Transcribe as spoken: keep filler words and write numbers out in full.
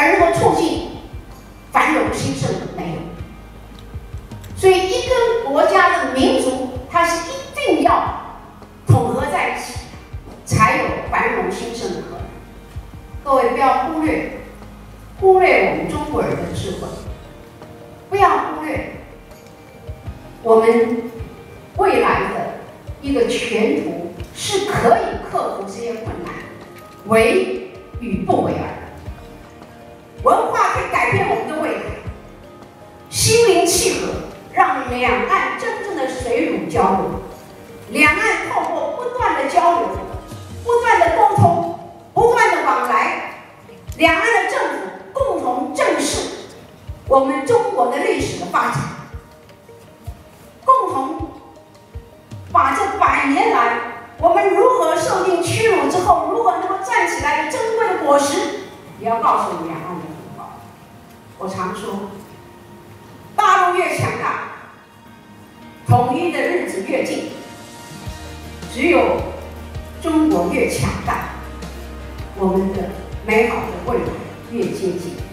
而如何促进繁荣兴盛没有。所以，一个国家的民族，它是一定要统合在一起，才有繁荣兴盛的可能。各位不要忽略，忽略我们中国人的智慧，不要忽略我们未来的一个前途是可以克服这些困难，为与不为而已。文化可以改变我们的未来，心灵契合，让两岸真正的水乳交融。两岸透过不断的交流、不断的沟通、不断的往来，两岸的政府共同正视我们中国的历史的发展，共同把这百年来我们如何受尽屈辱之后，如何能够站起来的珍贵的果实，也要告诉两岸的同胞。我常说，大陆越强大，统一的日子越近。只有中国越强大，我们的美好的未来越接近。